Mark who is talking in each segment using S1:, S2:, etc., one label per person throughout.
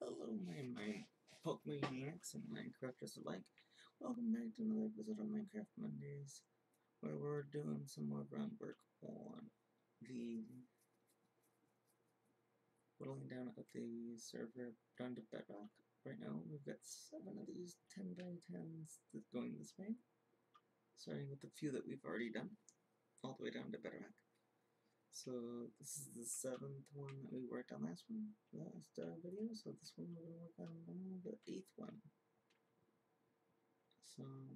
S1: Hello, my Pokemaniacs and Minecrafters alike. Welcome back to another episode of Minecraft Mondays, where we're doing some more groundwork on the whittling down of the server down to bedrock. Right now, we've got 7 of these 10 by 10s going this way, starting with the few that we've already done, all the way down to bedrock. So this is the 7th one that we worked on last video, so this one we're going to work on now, the 8th one. So,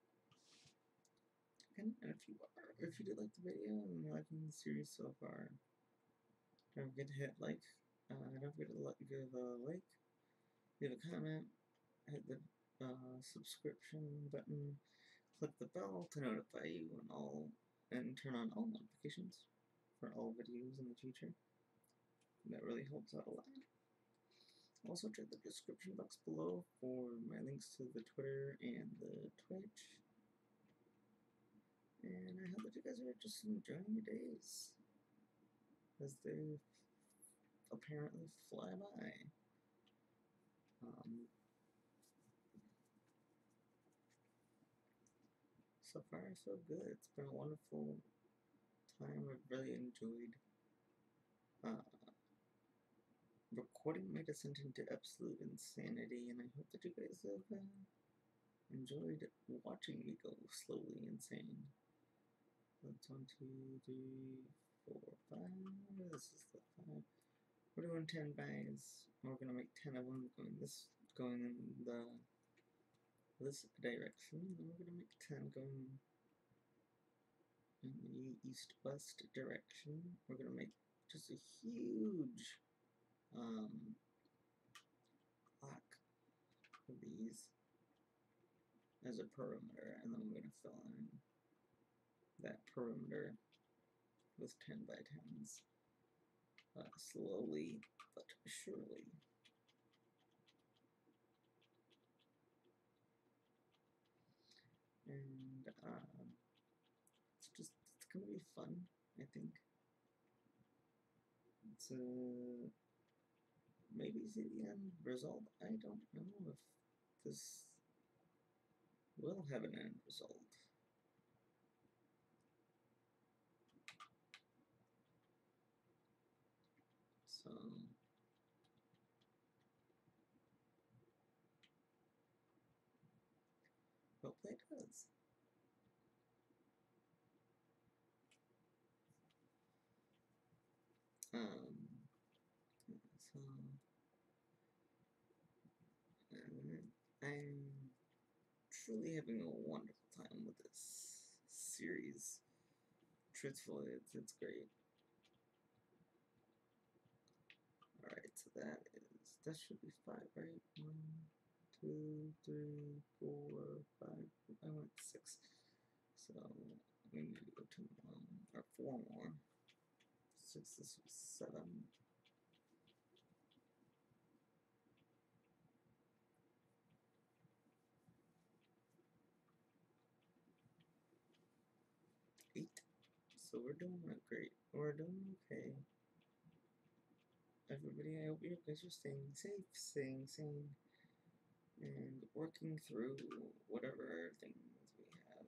S1: and if you did like the video and you're liking the series so far, don't forget to hit like, don't forget to give a like, leave a comment, hit the subscription button, click the bell to notify you and turn on all notifications for all videos in the future. That really helps out a lot. Also check the description box below for my links to the Twitter and the Twitch. And I hope that you guys are just enjoying your days, as they apparently fly by. So far, so good. It's been a wonderful time. I've really enjoyed recording my descent into absolute insanity, and I hope that you guys have enjoyed watching me go slowly insane. That's 1, 2, 3, 4, 5. This is the 5. We're doing 10 bags. We're gonna make 10 of them going in this direction. And we're gonna make 10 going in the east-west direction. We're gonna make just a huge block of these as a perimeter, and then we're gonna fill in that perimeter with 10 by 10s slowly but surely. And it's gonna be fun, I think. It's maybe see the end result. I don't know if this will have an end result. So hopefully it does. So I'm truly having a wonderful time with this series. Truthfully, it's great. Alright, so that should be 5, right? 1, 2, 3, 4, 5. I went 6. So we need to go to or 4 more. 6, this was 7. So we're doing great. We're doing okay. Everybody, I hope you guys are staying safe, staying sane, and working through whatever things we have.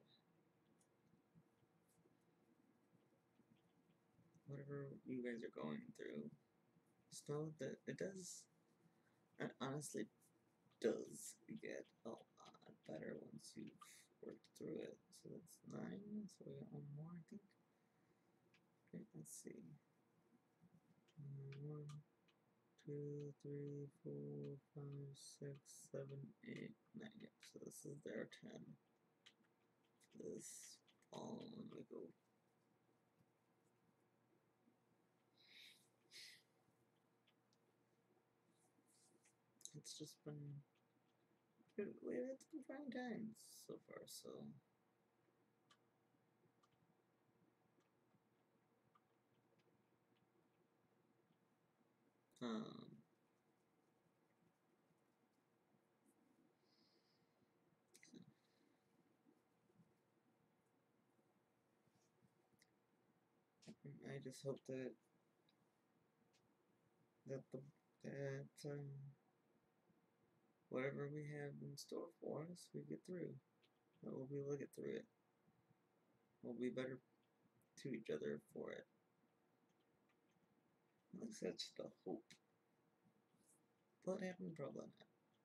S1: Whatever you guys are going through. Just know that it honestly does get a lot better once you've worked through it. So that's 9, so we got 1 more, I think. Okay, let's see. 1, 2, 3, 4, 5, 6, 7, 8, 9. Yep, so this is their 10. This on we go. It's just been good. It's been fine times so far, so I just hope that whatever we have in store for us, we get through. But we'll be able to get through it. We'll be better to each other for it. At least that's the hope. What happened? Probably not.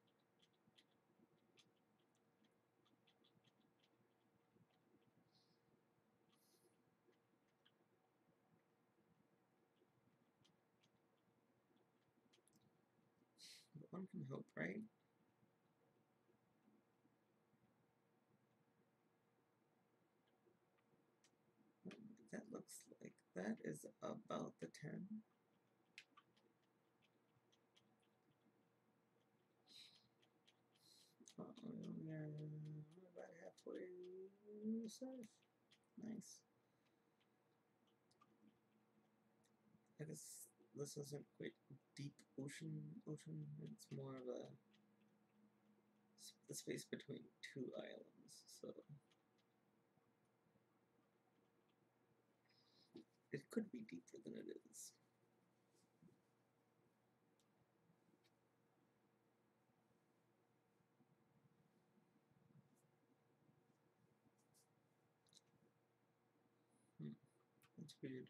S1: But one can hope, right? That looks like that is about the 10. Yeah, about halfway. Nice. I guess this isn't quite deep ocean. It's more of the space between two islands. So it could be deeper than it is. That's weird.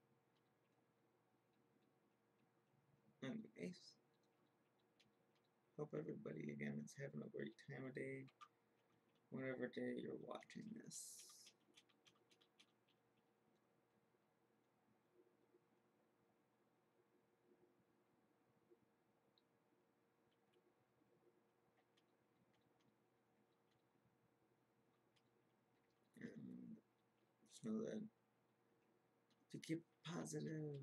S1: Anyways, hope everybody again is having a great time of day, whatever day you're watching this. And just know that if you keep positive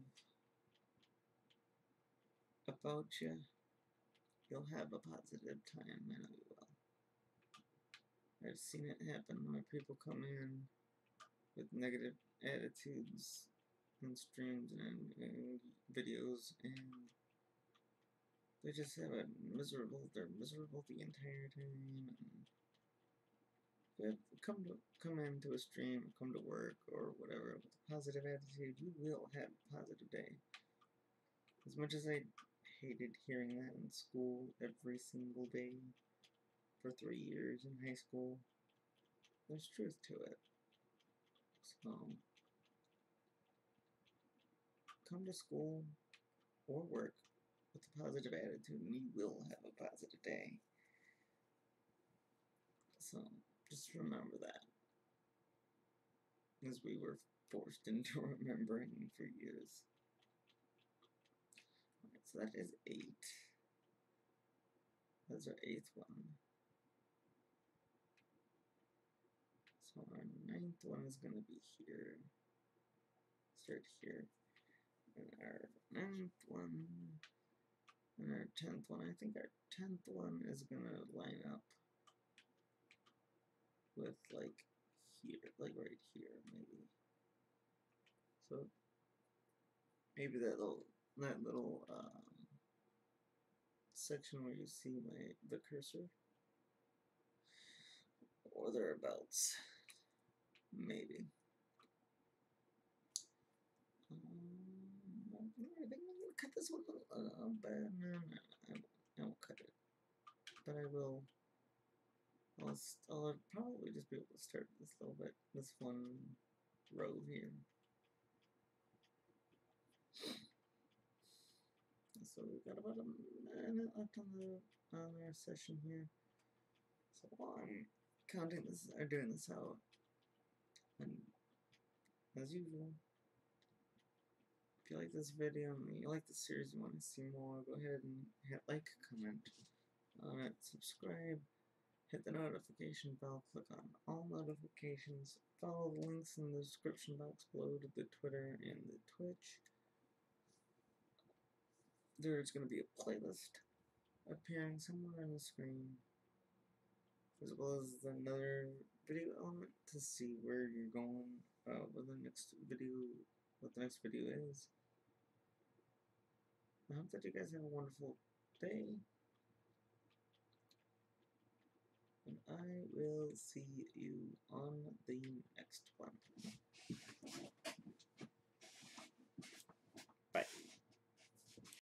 S1: about you, you'll have a positive time. I know you will. I've seen it happen where people come in with negative attitudes in streams and videos, and they just have a miserable. They're miserable the entire time. And come into a stream, come to work or whatever with a positive attitude, you will have a positive day. As much as I hated hearing that in school every single day for 3 years in high school, there's truth to it. So, come to school or work with a positive attitude and you will have a positive day. So, just remember that. As we were forced into remembering for years. Alright, so that is 8. That's our 8th one. So our 9th one is going to be here. Start here. And our 9th one. And our 10th one. I think our 10th one is going to line up with like here. Like right here, maybe. So maybe that little section where you see the cursor. Or thereabouts. Maybe. I think I'm gonna cut this one a little bad. No, I won't cut it. But I will. I'll probably just be able to start this little bit. This one row here. So we've got about a minute left on our session here. So while I'm counting this or doing this out, and as usual, if you like this video and you like the series, you want to see more, go ahead and hit like, comment on it, subscribe, hit the notification bell, click on all notifications, follow the links in the description box below to the Twitter and the Twitch. There's going to be a playlist appearing somewhere on the screen, as well as another video element to see where you're going, what the next video is. I hope that you guys have a wonderful day, and I will see you on the next one.